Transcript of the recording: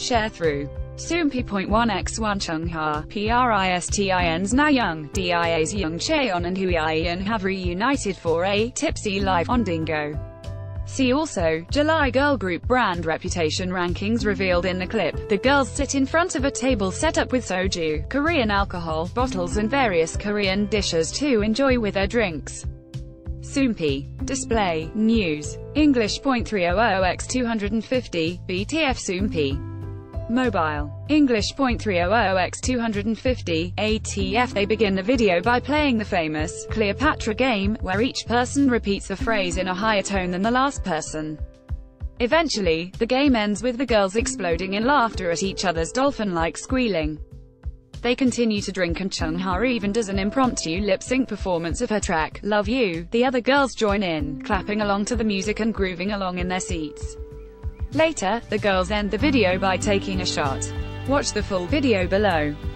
share through. Soompi.1x1 Chungha, Pristins Na Young, Dia's Young Cheon and Hui Ian have reunited for a Tipsy Live on Dingo. See also, July girl group brand reputation rankings revealed in the clip. The girls sit in front of a table set up with soju, Korean alcohol, bottles and various Korean dishes to enjoy with their drinks. Soompi. Display. News. English.300x250, BTF Soompi. Mobile. English.300x250, ATF. They begin the video by playing the famous Cleopatra game, where each person repeats the phrase in a higher tone than the last person. Eventually, the game ends with the girls exploding in laughter at each other's dolphin-like squealing. They continue to drink and Chungha even does an impromptu lip-sync performance of her track, Love You. The other girls join in, clapping along to the music and grooving along in their seats. Later, the girls end the video by taking a shot. Watch the full video below.